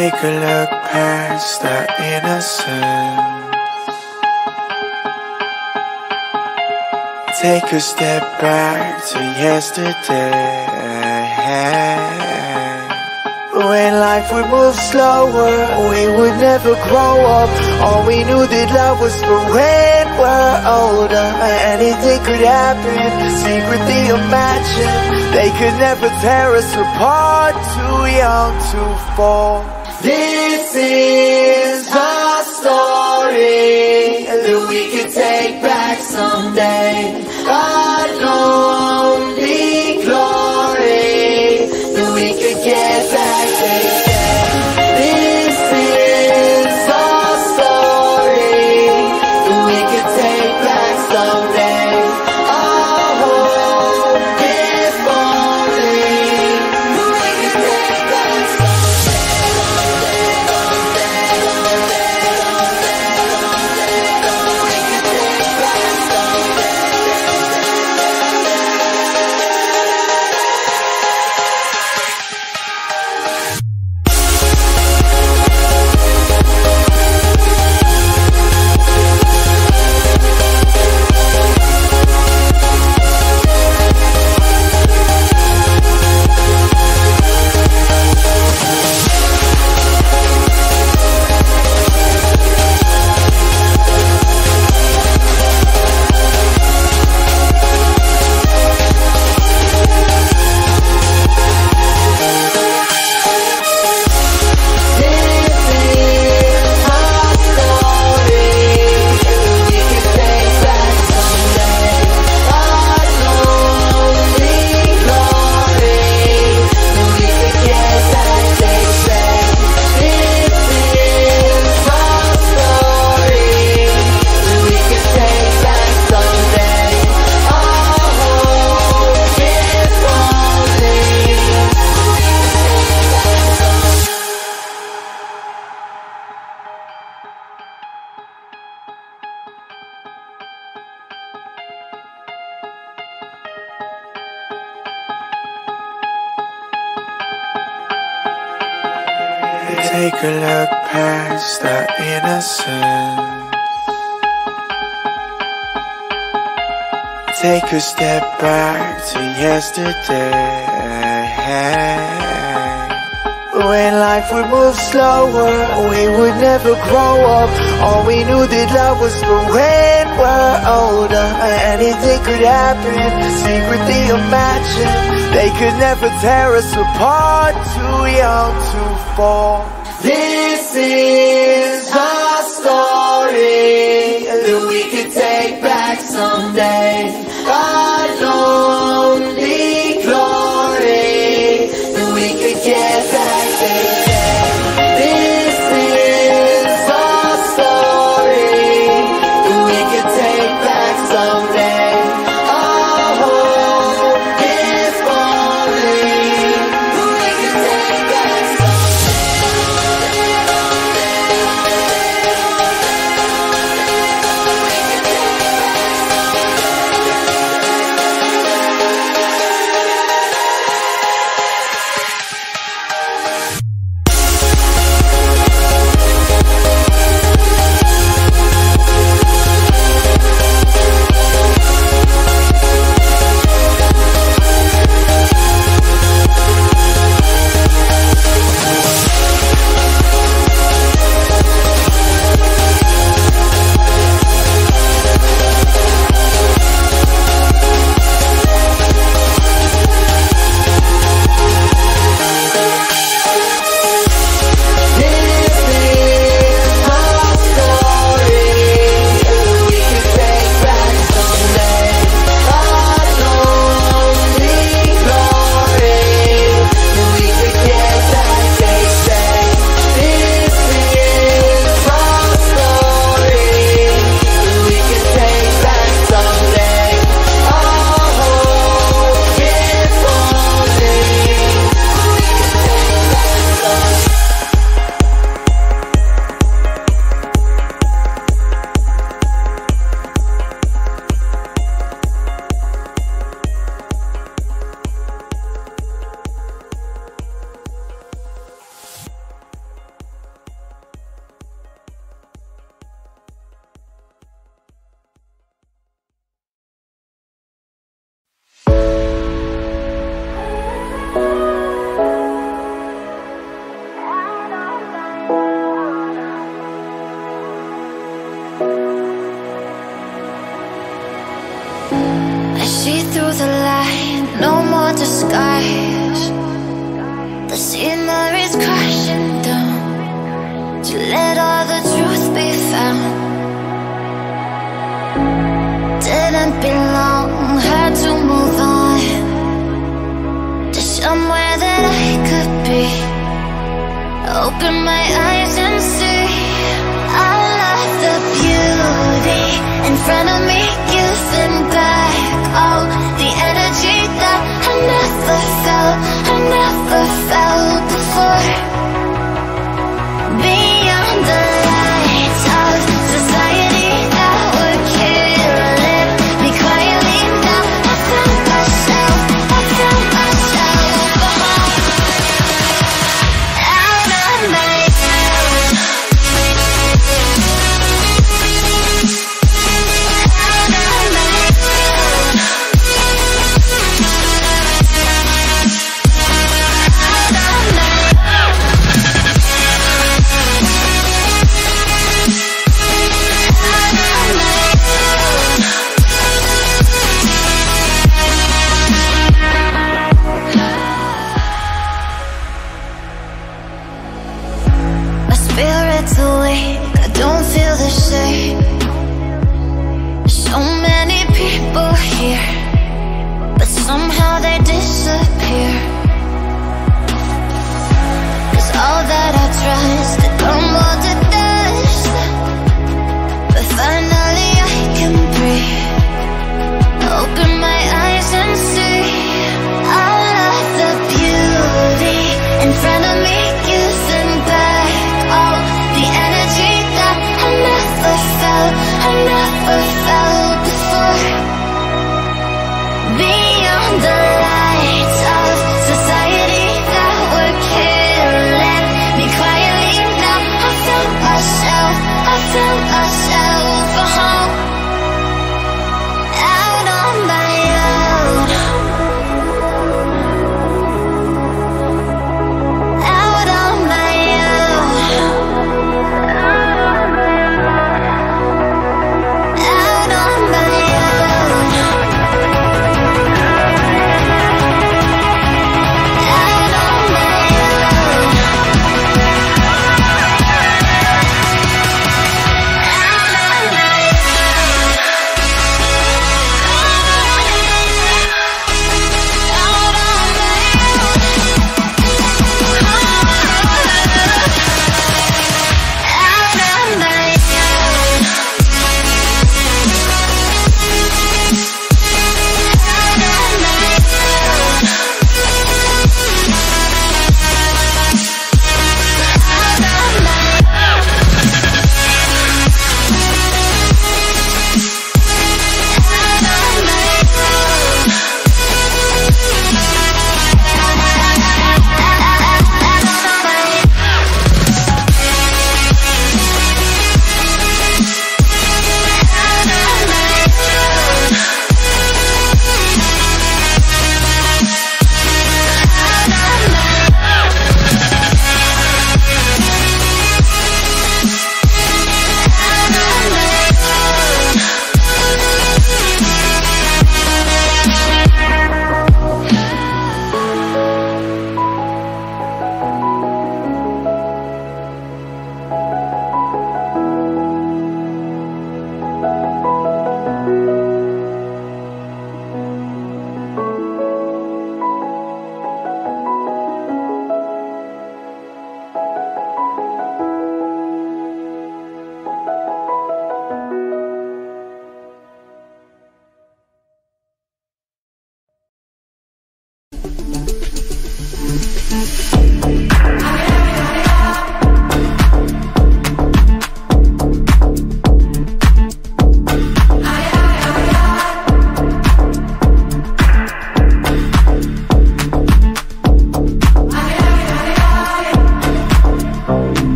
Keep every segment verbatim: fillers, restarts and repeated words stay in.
Take a look past our innocence. Take a step back to yesterday. When life would move slower, we would never grow up. All we knew that love was for when we're older. Anything could happen, secretly imagine. They could never tear us apart, too young to fall. This is our story that we could take back someday. God only glory that we could get back again. This is our story that we could take back someday. Our hope is only that we could take back Take a look past our innocence. Take a step back to yesterday. When life would move slower, we would never grow up. All we knew that love was for when we're older. Anything could happen, secretly imagine. They could never tear us apart, too young to fall. This is our story that we could take back someday. God only glory that we could get back again. This is our story that we could take back someday. Our hope is only that we could take back someday. through the light, no more disguise. The scenery's crashing down to let all the truth be found. Didn't belong, had to move on to somewhere that I could be. Open my eyes and see all of the beauty in front of me, giving back all the energy that I never felt, I never felt before. Beyond the lights of society that were killing me quietly, now I found myself, I found myself out of my own, out of my own, out of my my spirit's awake, I don't feel the same. So many people here, but somehow they disappear. Cause all that I trust, it crumbled to dust. But finally I can breathe, open my eyes and see all of the beauty in front of me, giving back all the energy that I never felt, I never felt before. Beyond the lights of society that were killing me quietly, now I found myself, I found myself a home, out on my own, out on my own, out on my own, out on my own,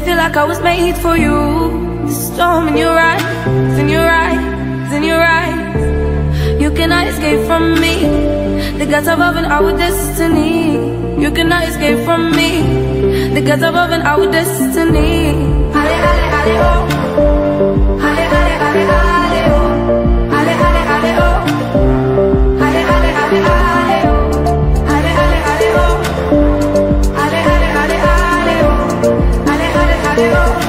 feel like I was made for you. The storm in your eyes, in your eyes, in your eyes. You cannot escape from me. The gods above and our destiny. You cannot escape from me. The gods above and our destiny. Ale, ale, ale, oh. Ale, ale, ale, ale, oh. Ale, ale, ale, oh. Ale, ale, ale, ale, oh. Ale, ale, ale, oh. Ale, ale, ale, ale, oh. Ale, ale, ale, oh. Ale, ale, ale, ale, oh.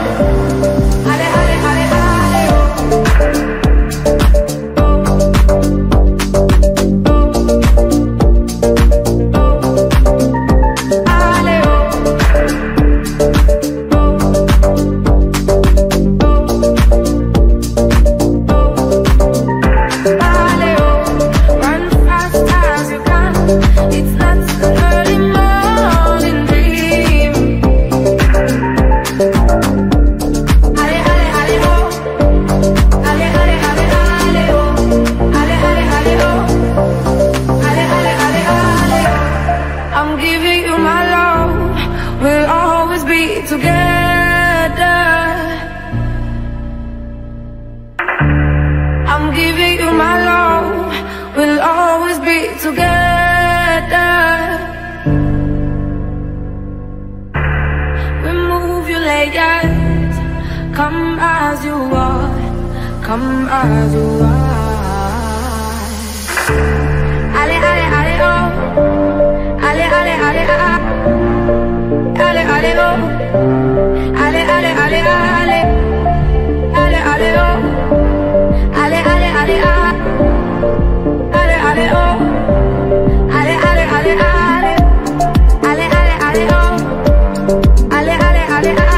Come as you are, come as you are. Ale, ale, ale, oh. Ale, ale, ale, ah. Ale, ale, oh. Ale, ale, ale, ale. Ale, ale, oh. Ale, ale, ale, ah. Ale, ale, oh. Ale, ale, ale, ale. Ale, ale, ale, oh. Ale, ale, ale, ah.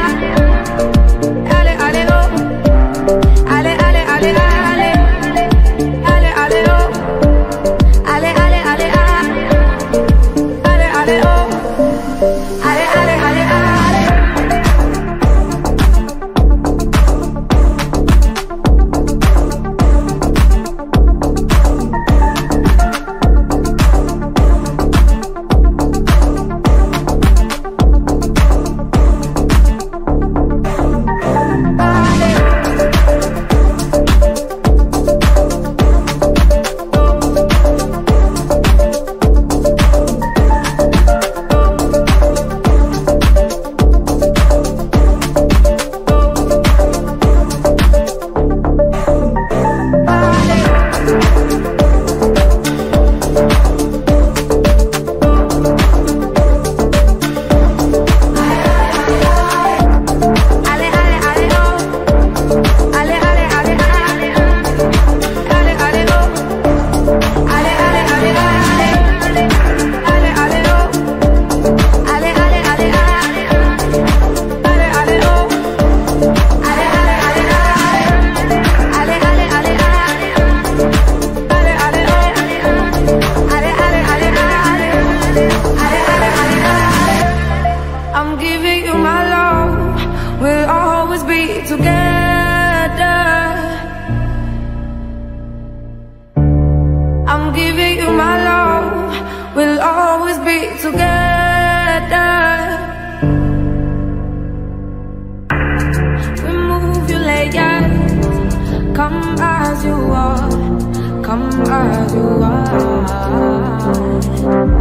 Come as you are, come as you are.